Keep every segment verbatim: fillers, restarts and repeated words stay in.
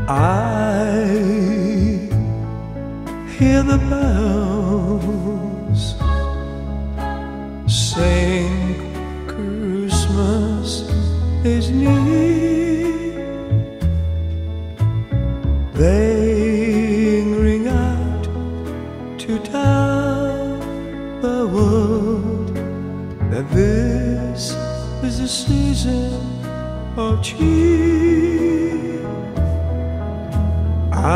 I hear the bells saying Christmas is near. They ring out to tell the world that this is the season of cheer. I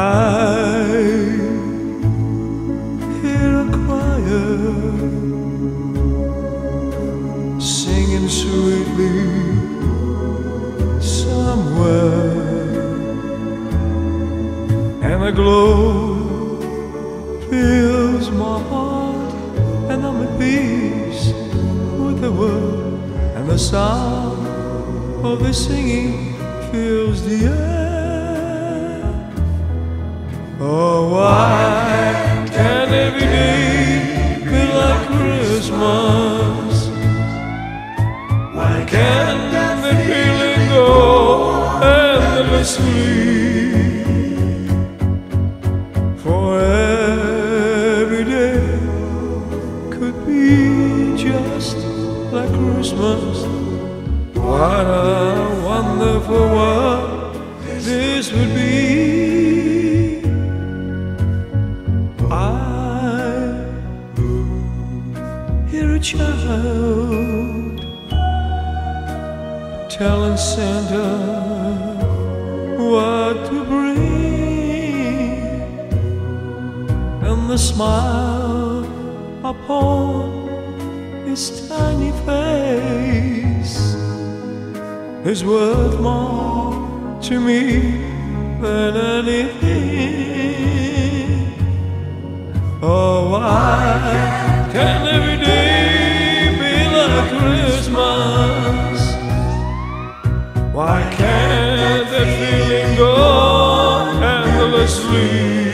hear a choir singing sweetly somewhere, and a glow fills my heart, and I'm at peace with the world, and the sound of the singing fills the air. Oh, why can't every day be like Christmas? Why can't that feeling go endlessly? For every day could be just like Christmas. What a wonderful world this would be. I hear a child telling Santa what to bring, and the smile upon his tiny face is worth more to me than anything. Oh, why can every day be like Christmas? Why can't that feeling go endlessly?